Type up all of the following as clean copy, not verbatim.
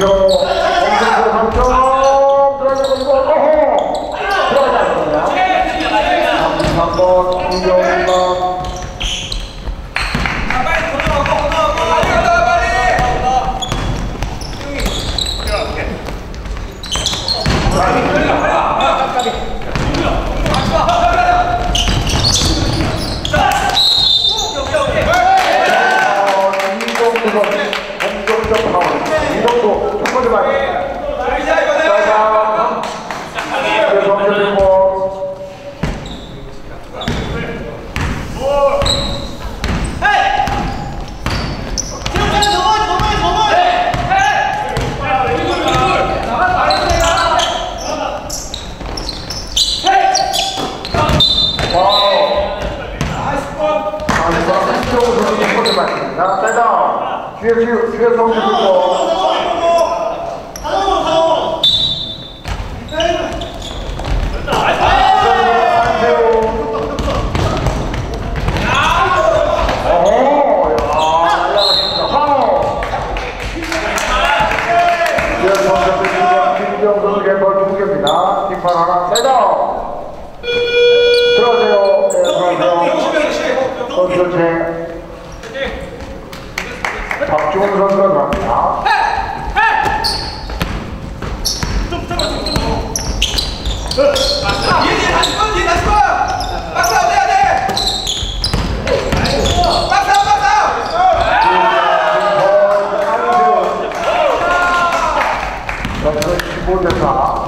뒤에 성주 듣고 팀판 하나 사이드아웃 들어가세요. 들어가세요. 선수체 박주원 선수가 나옵니다. 점수 15대4.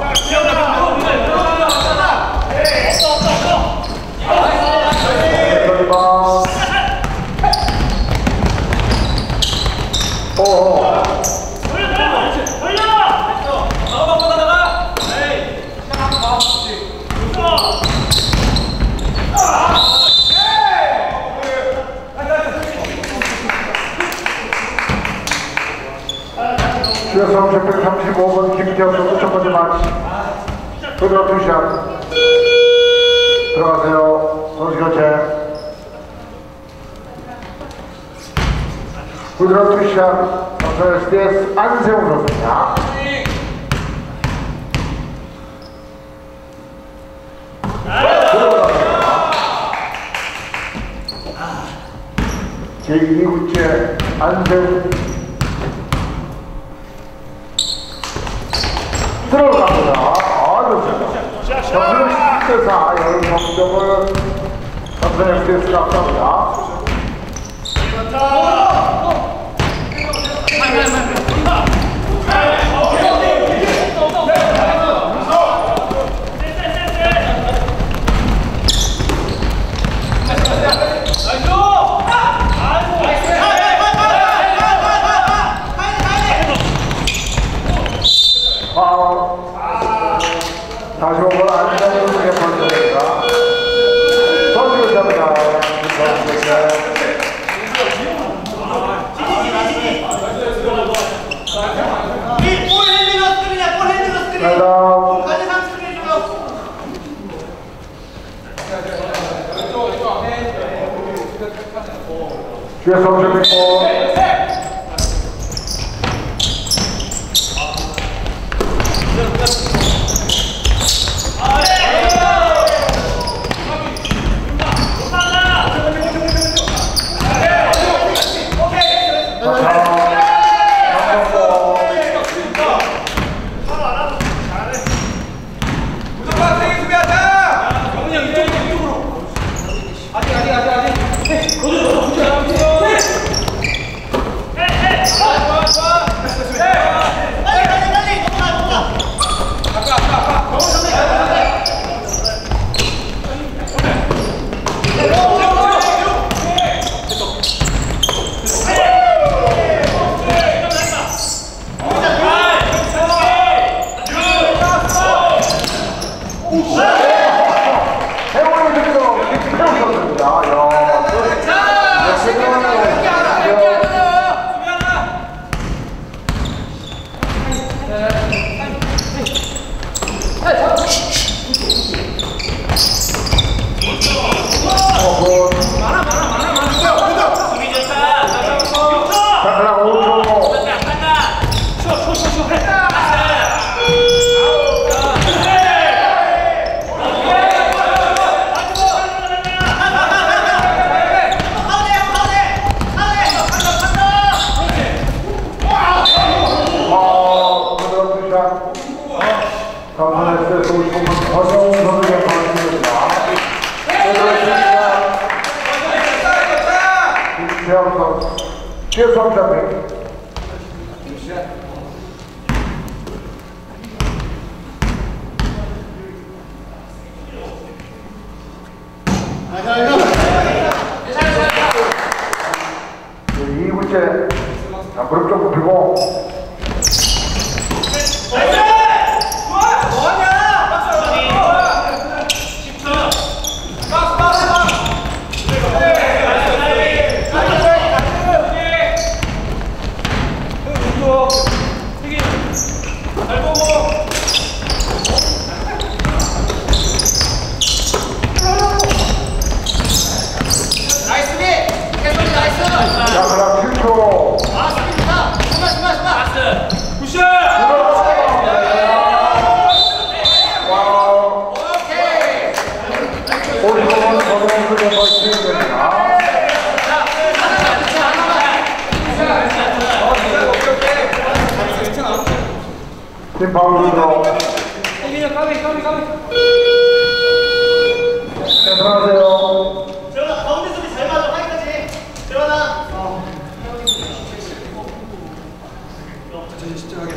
주여성 135번 김태형 선수 첫 번째 마치 그대로 투샷 들어가세요. 선수 교체 그대로 투샷 선수 SDS 안세웅 선수입니다. 제2구째 안세웅 들어갑니다. 좋습니다. 점수는 10대4. 여러 점점을 삼성 FCS가 앞서갑니다. 다시 한번 안전하게 번쩍입니다. 선수를 잡니다. 뒤에 선수 있고 최수함 샤핑. 이구째 무릎 좀 굽히고. 팀 파울로 들어가세요. 재현아 가운데 소리 잘 맞아. 화이트지. 재현아. 다시 시작하게.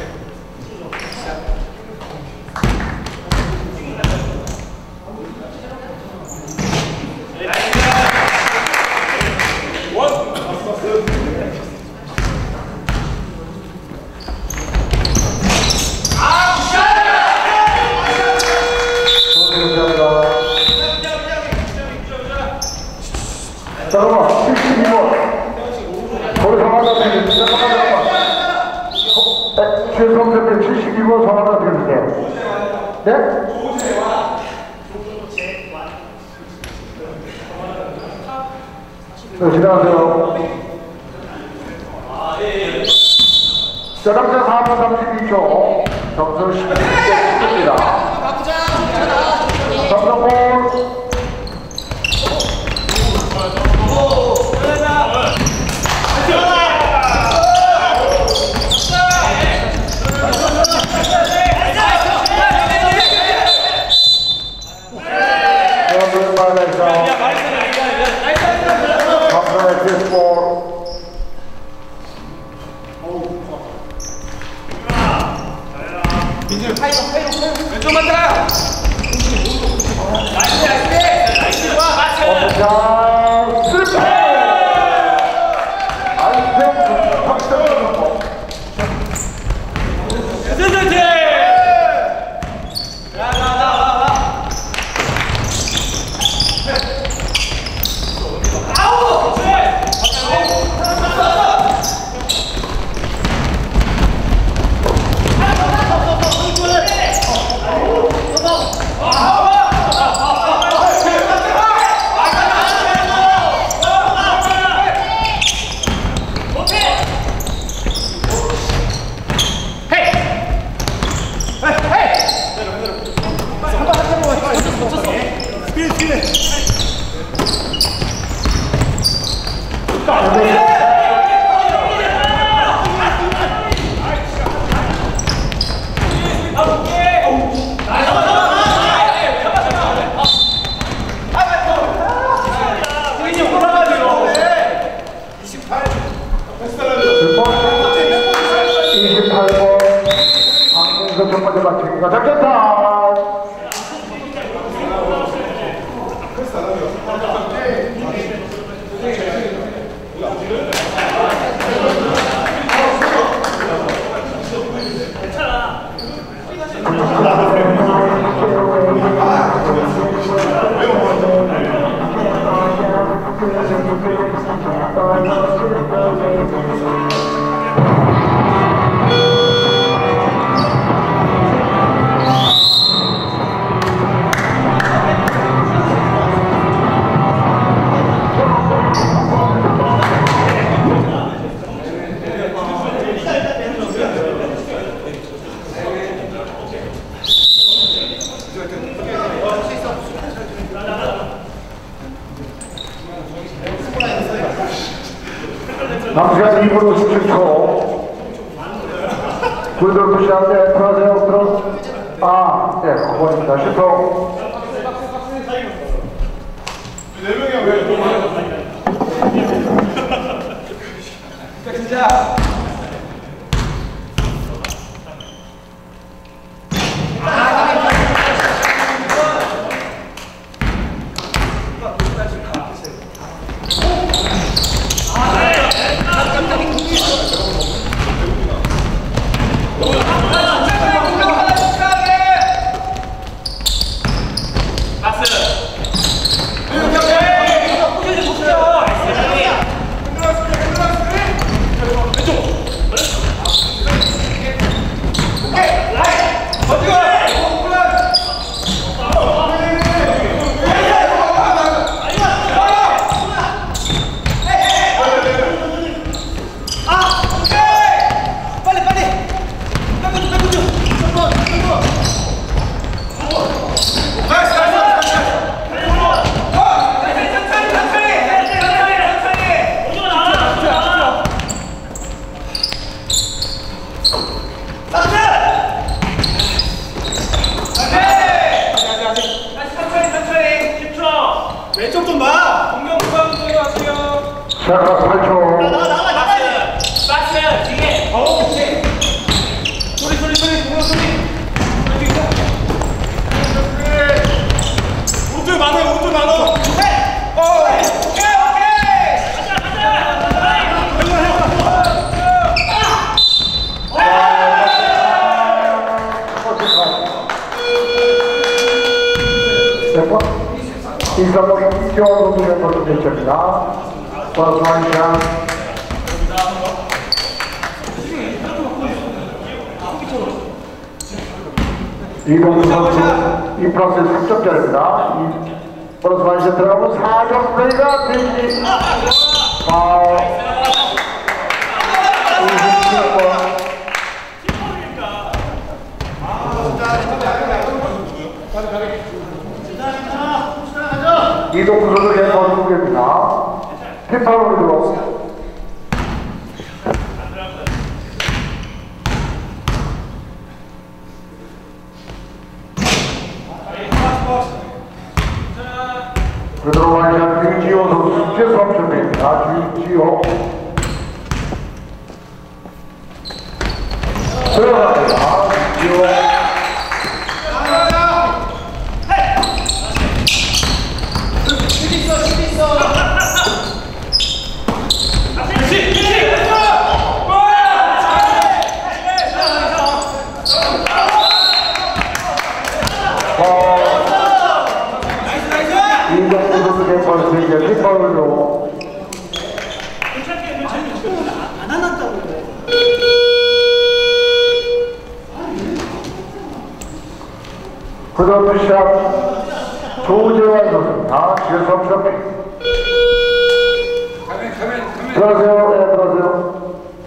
잠깐만, 72번. 거기 성하나 드립니다. 최성섭의 72번 성하나 드립니다. 네? 네, 지나가세요. 자, 남자 4분 32초. 점수 11대 10입니다. 삼성볼. 왼쪽만 따라요. 첫 번째 맞추기가 잡혔다. 남시간 2분 57초. 굴돌 푸시한데 들어가세요. 들어. 네, 9번입니다. 10초. 4명이야 왜? 왼쪽 좀 봐. 공격 무방으로 하세요. 시작하라 8초. 박스 뒤에. 그렇지. 소리 공격 소리. 오른쪽 많아. 오케이. 이상호 이경호 선수의 버튼 대체입니다. 플러스 원샷. 이동수 선수 2+1 3점짜리입니다. 플러스 원샷 들어가면 4점 플레이가 되지. 파울. 27번. 이동수 선수의 버튼 두개입니다. 팀파울로 그대로 완전 김지호 선수 최수업준비입니다. 김지호 들어갑니다. 김지호 이동수 선수의 벌써 이제 킥파울로 안 한다고 그래. 그다음 샷 조재환 선수입니다. 최수업 준비. 들어가세요. 네, 들어가세요.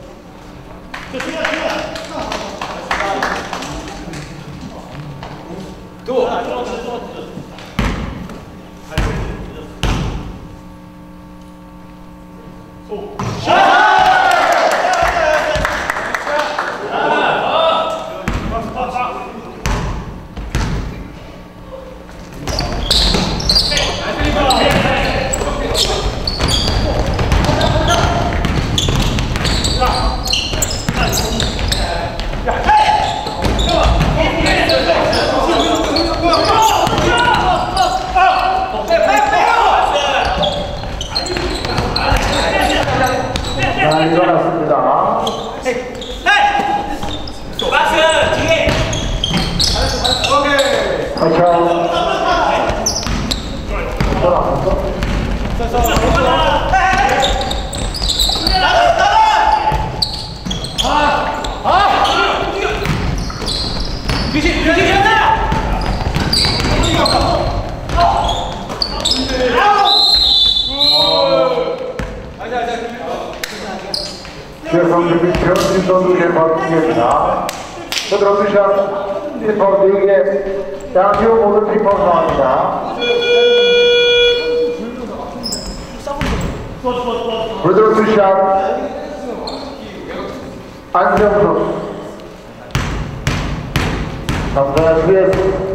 자, 일어났습니다. 박스 뒤에. 화이팅. 최성준 최원진 선수의 버팅입니다. 그대로 투샷 팀파울 4개 양지호 모두 팀파울 상황입니다. 그대로 투샷 안정수 감사합니다. 수고했습니다.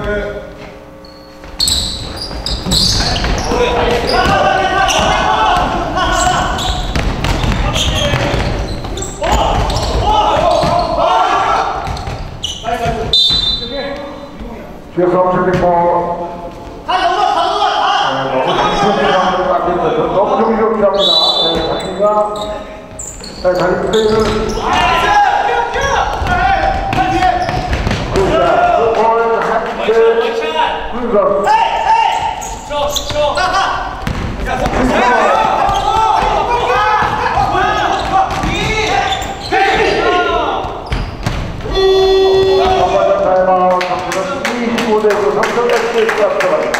뒤에서 엄청나게 너무 정신없이 합니다. 자기가 자기 플레이를 타임아웃 25대 9 삼성 SS가 들어갑니다.